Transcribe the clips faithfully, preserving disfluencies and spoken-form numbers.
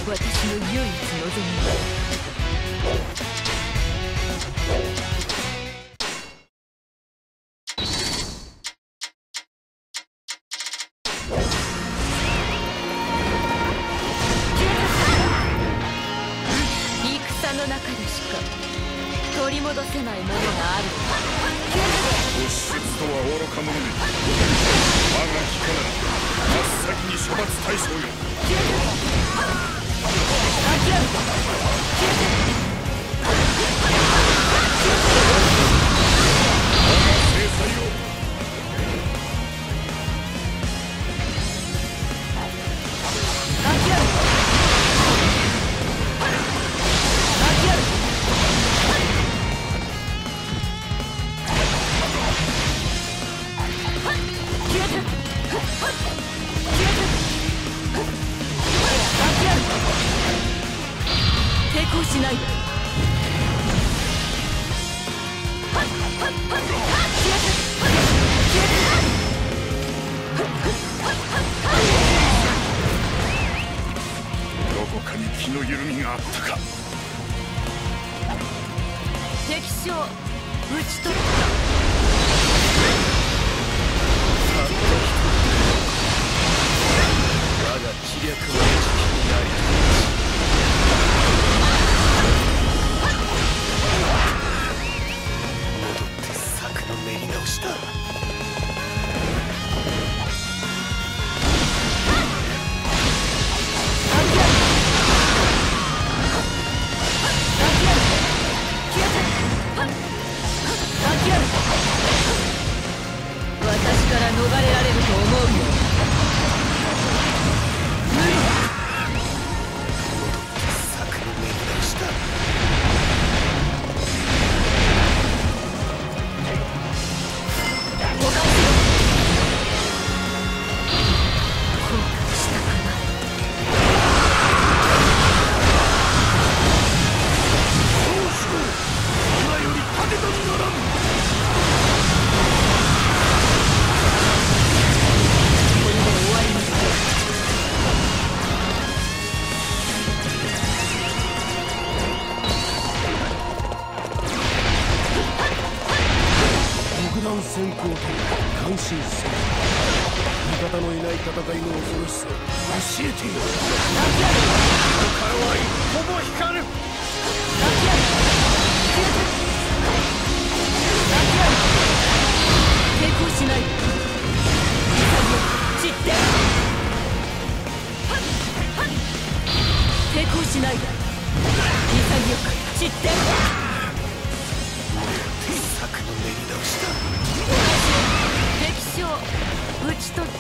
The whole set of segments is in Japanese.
私の唯一望み戦の中でしか取り戻せないものがある。 突出とは愚か者め。我が日から真っ先に処罰対象よ。 諦めた。 制裁を。 諦めた。抵抗しないで。 どこかに気の緩みがあったか。 敵将討ち取った。 我が知略の知識になり戻って策の練り直しだ。 私から逃れられると思うよ。 先行と感心せよ。味方のいない戦いの恐ろしさを教えてよ。ここからは一歩も引かぬ。 抵抗しないで。潔く散って。抵抗しないで。潔く散って。 策の練り直しだ。 敵将討ち取った。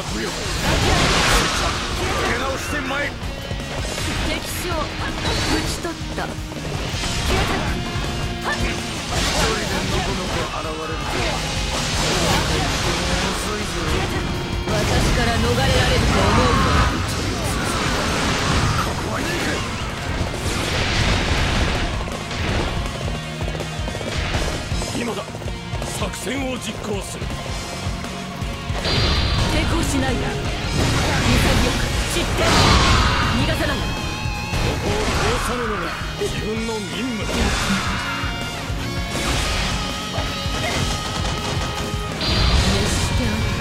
不よ。出直してまいる。 敵将討ち取った。 一人でのこのこ現れるとは遅いぞ。 私から逃れられると思うか。 ここはいいか。今だ。作戦を実行する。 抵抗しないな。潔く散って逃がさない。 ここを通さぬのが自分の任務だ。 熱してある。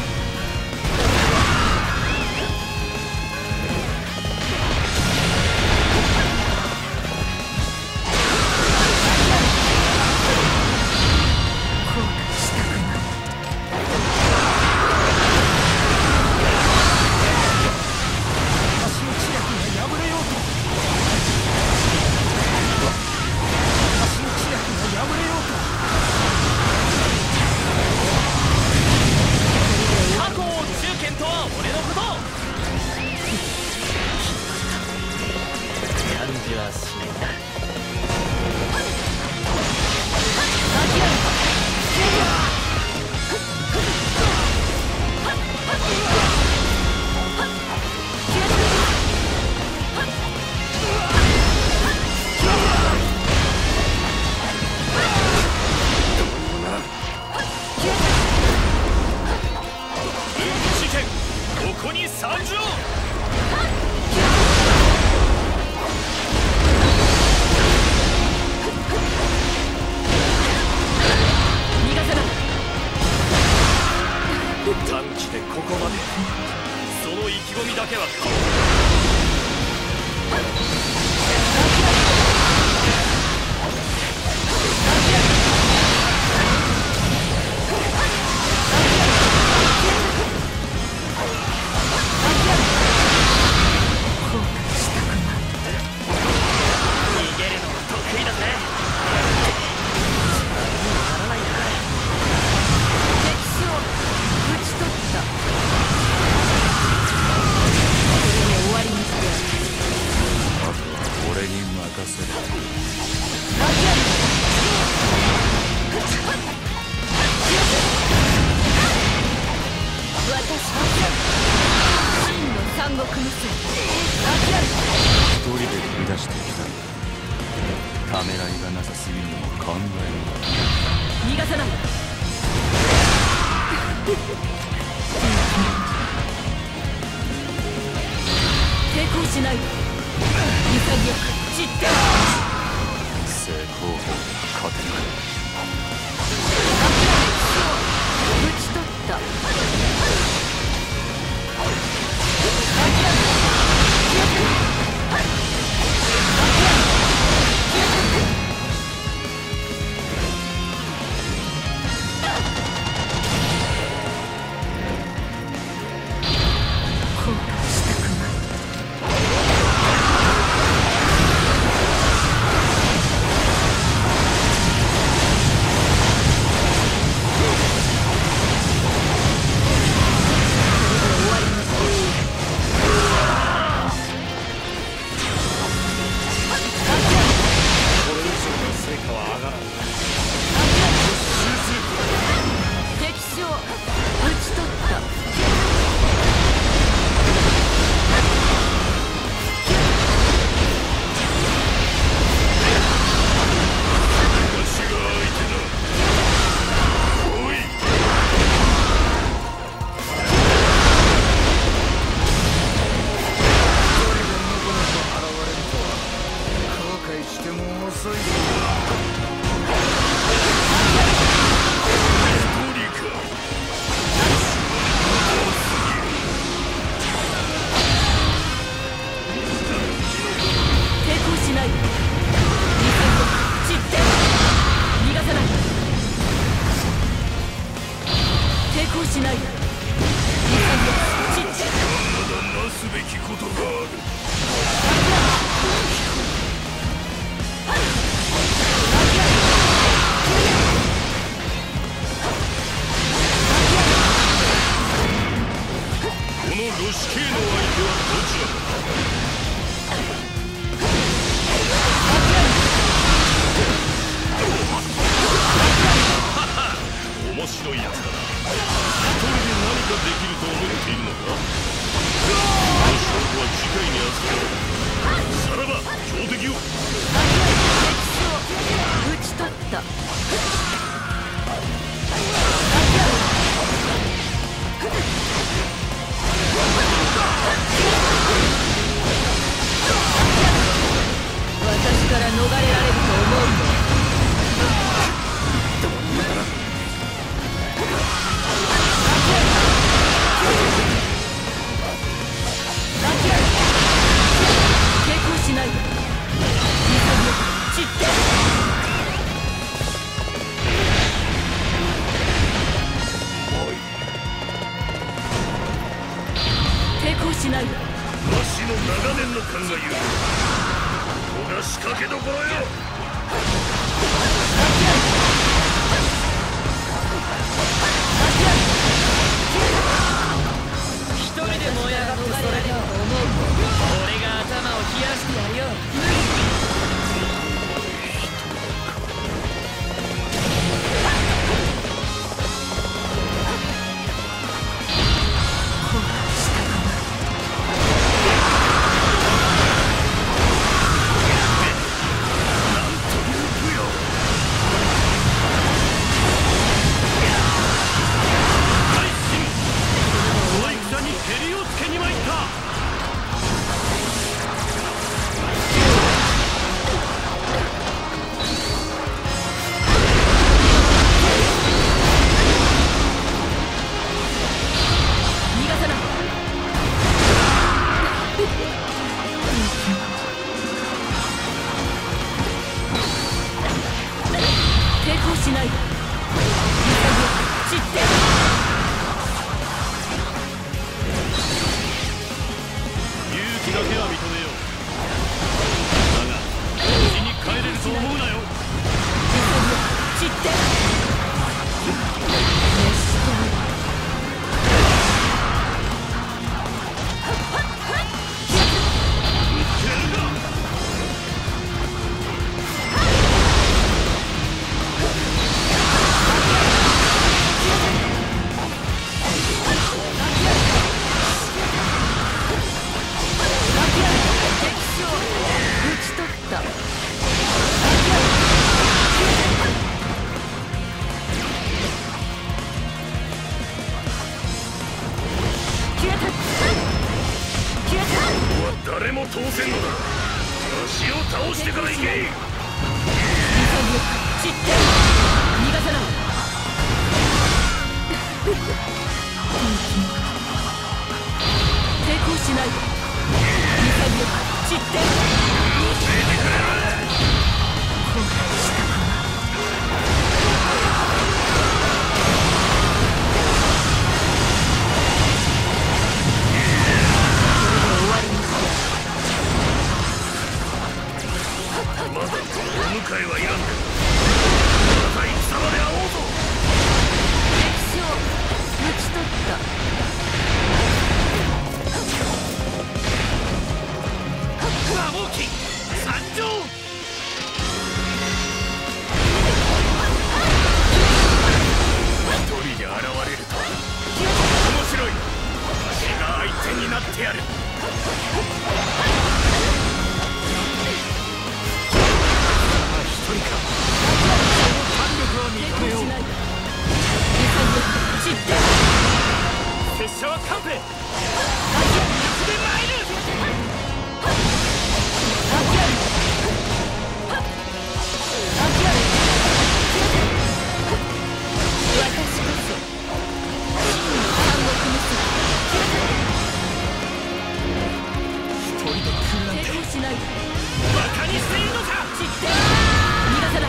短期でここまで。その意気込みだけは変わらない。 一人で繰り出してきたんだ。ためらいがなさすぎるのも考える。 逃がさない。抵抗しない。潔く散って正攻法で勝てない。 討ち取った。 女子系の相手はどちらだ。面白いやつだな。一人で何かできると思っているのか。この勝負は次回に預けろ。さらば強敵を討ち取った。私から逃れられると思うの？抵抗しないで。散って抵抗しないで。 わしの長年の勘が言う。ここが仕掛けどころよ。 一人で燃え上がってそれだと思う。俺が頭を冷やしてやるよ。 誰も通せんのだ。足を倒してから行け。 散って逃がさない。抵抗しないで。潔く散って。 教えてくれる。 後悔したかな。 まだお迎えはいらんで。また戦場で会おうぞ。 敵将討ち取った。 魔王機参上。一人で現れると面白い。わしが相手になってやる。一人か。その胆力は認めよう。 散って拙者はカンペ。で参る。 私こそ三国無双。 一人で来るなんて抵抗しないで。 バカにしているのか。 散って逃がさない。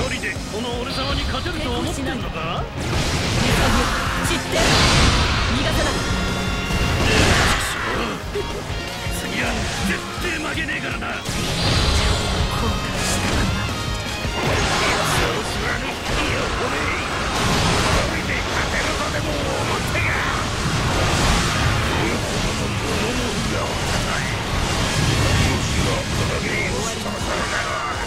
人でこの俺様に勝てると思ってんのか？ 散って逃がさない。 次は絶対負けねえからな。 後悔したかな。 そうすらぬ火を込め一人で勝てるとでも思ってか。物が渡ない命が掲げをしたからだろう。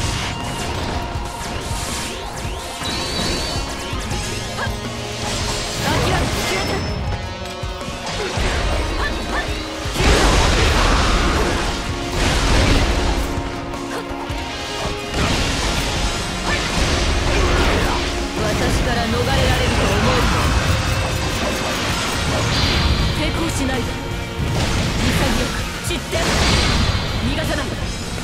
私から逃れられると思うか。抵抗しないで。潔く散って逃がさない。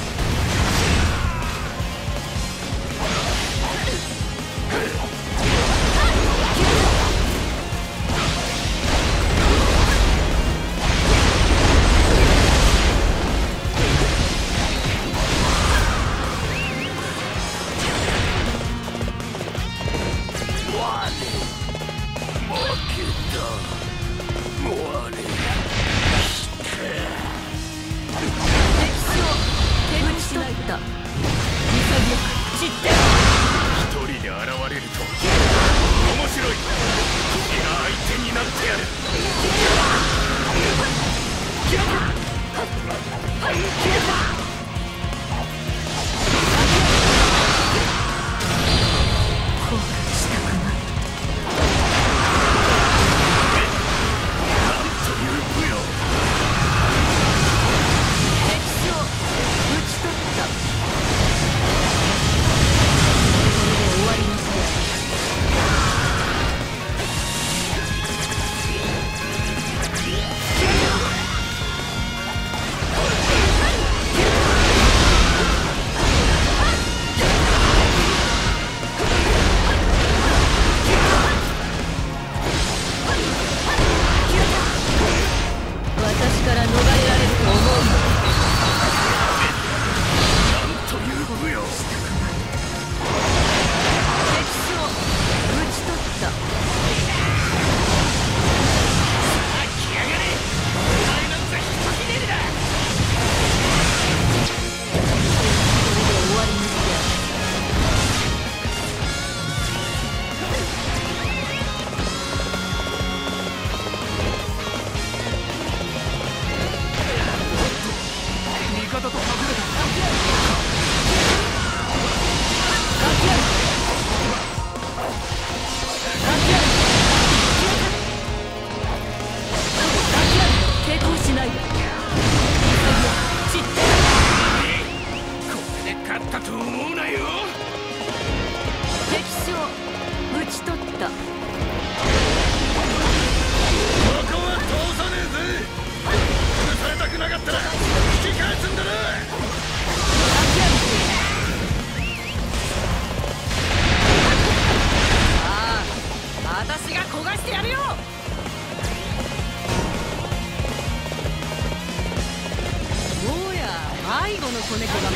迷子の子猫が紛れ込んでるよう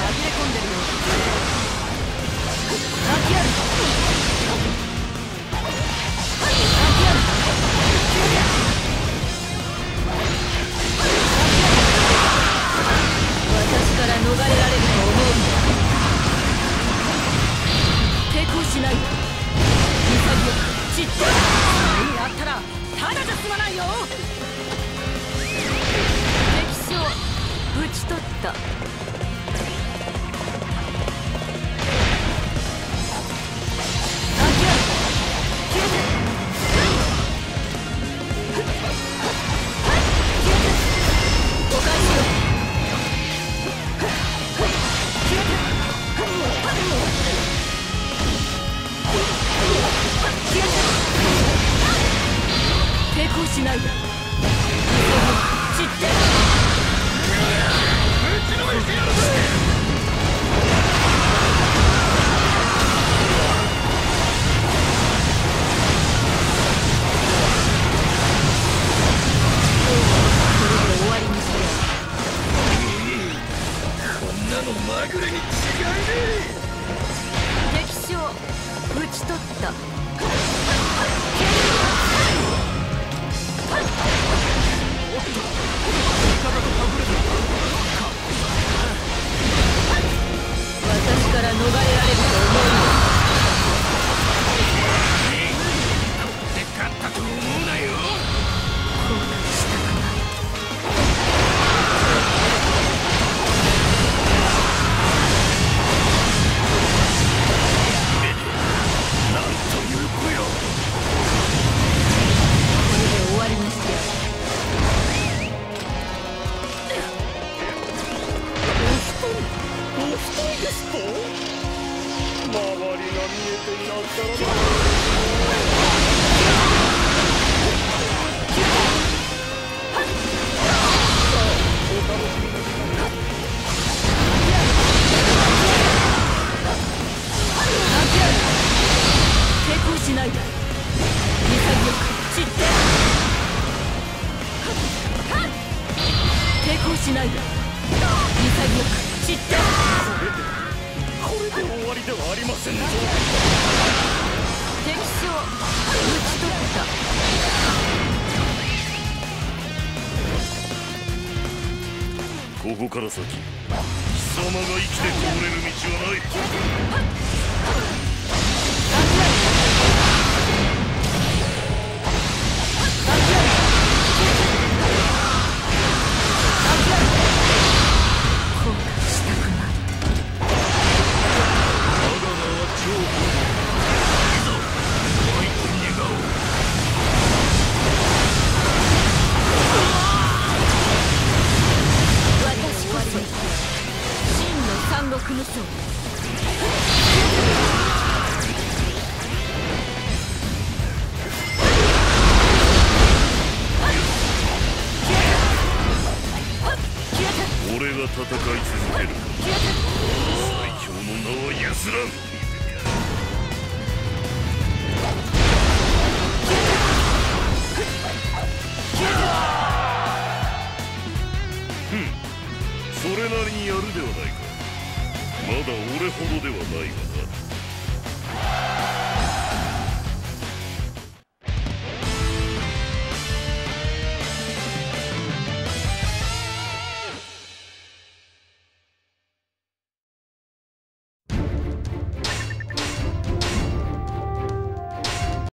ですね。泣きある。泣きある。 ち取った。私から逃れられると思うのか。 で勝ったと思うなよ。 後悔したくない。 なんという子よ。 これで終わりにしてやる。 お一人ですと？周りが見えていなったらば。 抵抗しないで。潔く散って。抵抗しないで。潔く散って。 これで終わりではありませんぞ。 敵将討ち取った。 ここから先、貴様が生きて通れる道はない。 後悔したくない。 我が名は張本。いざおいと願おう。 私こそ真の三国無双。 俺が戦い続ける。最強の名は譲らん。ふん、それなりにやるではないか。まだ俺ほどではないがな。